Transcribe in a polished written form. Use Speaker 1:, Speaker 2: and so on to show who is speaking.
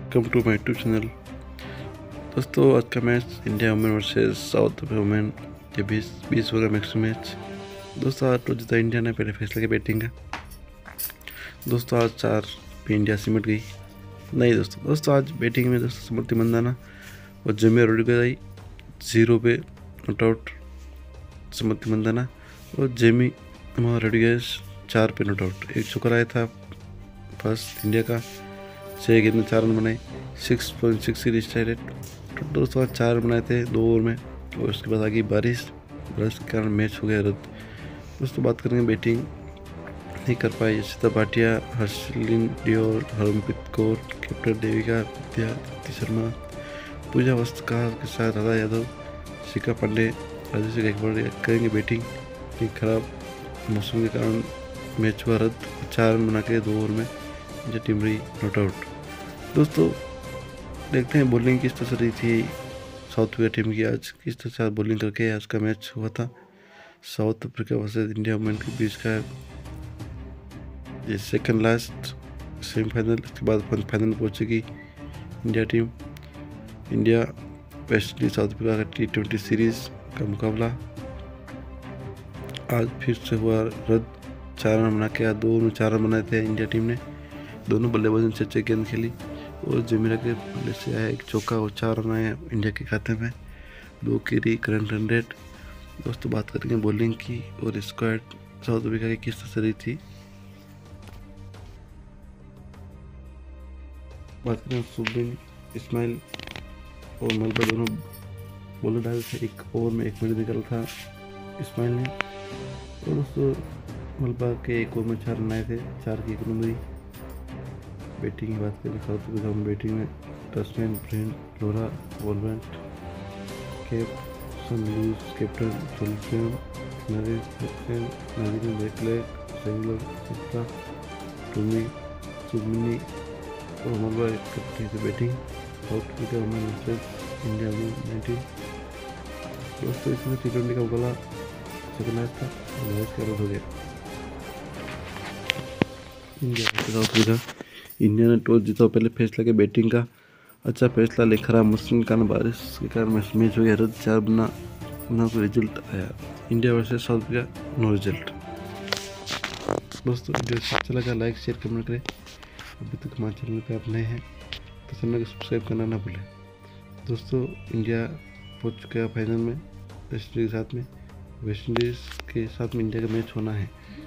Speaker 1: Welcome to my YouTube channel. दोस्तों आज का match India women versus South Africa women के 20 ओवर का मैक्स मैच। दोस्तों आज तो जीता इंडिया ने पहले फैसले की बैटिंग का। दोस्तों आज 4 पे इंडिया सिमट गई। नहीं दोस्तों आज बैटिंग में दोस्तों स्मृति मंदाना और जमीर रोड्रिगेज 0 पे नॉट आउट। स्मृति मंदाना और जेमी रोड्रिगेज 4 पे नॉट आउट। एक चौका आया था फर्स्ट इंडिया का, 6 गेंद में 4 रन बनाए, 6.6 की स्ट्राइक रेट। तो दोस्तों 4 रन बनाए थे 2 ओवर में और उसके बाद आ गई बारिश के कारण मैच हो गया रद्द। दोस्तों बात करेंगे बैटिंग नहीं कर पाई यशिता भाटिया, हर्षलिन डियोल, हरमनप्रीत कौर, कैप्टन देविका विद्या, दीप्ति शर्मा, पूजा वस्त्रकार के साथ राधा यादव, शिखा पांडे, राजेश गायकवाड़ करेंगे बैटिंग। लेकिन खराब मौसम के कारण मैच हुआ रद्द। 4 रन बना के 2 ओवर में इंडिया टीम रही नॉट आउट। दोस्तों देखते हैं बॉलिंग किस तरह से रही थी साउथ अफ्रीका टीम की। आज किस तरह से बॉलिंग करके आज का मैच हुआ था South Africa versus India women के बीच का ये सेकंड लास्ट सेमीफाइनल। इसके बाद फाइनल पहुंचेगी India team. India West Indies South Africa का T20 सीरीज का मुकाबला आज फिर से हुआ रद्द। 4 रन बना के 2 ओवर में 4 रन बनाए थे इंडिया टीम ने। दोनों बल्लेबाजों ने 6 गेंद खेली और जमीरा के बल्ले से आया एक चौका और 4 रन आए इंडिया के खाते में। 2 की करंट रन रेट। दोस्तों बात करेंगे बॉलिंग की और स्क्वाड साउथ अफ्रीका की किस तरह से रही थी। बात करें सुबिन इस्माइल और मलबा दोनों बॉलर डाले थे। 1 ओवर में 1 मिनट निकला था इस्माइल ने। और दोस्तों मलबा के 1 ओवर में 4 रन आए थे, 4 की 1 रन। बैटिंग की बात करें साउथ अफ्रीका में बैटिंग में टस्मैन, ब्रेंट, Laura, Wolvaardt, Kapp, Sune Luus, captain, सोल्सन, नरेश सक्सेन, नादिन बेकलेक, सेंगलर, सिप्ता, टूमी, सुबमिनी और मलबा करते थे batting South Africa women versus India U19। दोस्तों इसमें T20 का मुकाबला सेकंड मैच था और मैच का रद्द हो गया। India South Africa. इंडिया ने टॉस जीता और पहले फैसला के बैटिंग का अच्छा फैसला ले। खराब मौसम के कारण बारिश के कारण मैच हो गया रद्द। 4 बना कोई रिजल्ट आया। India versus South Africa no result. दोस्तों वीडियो अच्छा लगा लाइक शेयर कमेंट करें। अभी तक हमारे चैनल पे आप नए हैं तो चैनल को सब्सक्राइब करना ना भूलें। दोस्तों इंडिया पहुंच चुका है फाइनल में वेस्ट इंडीज़ के साथ में। वेस्ट इंडीज़ के साथ में इंडिया का मैच होना है।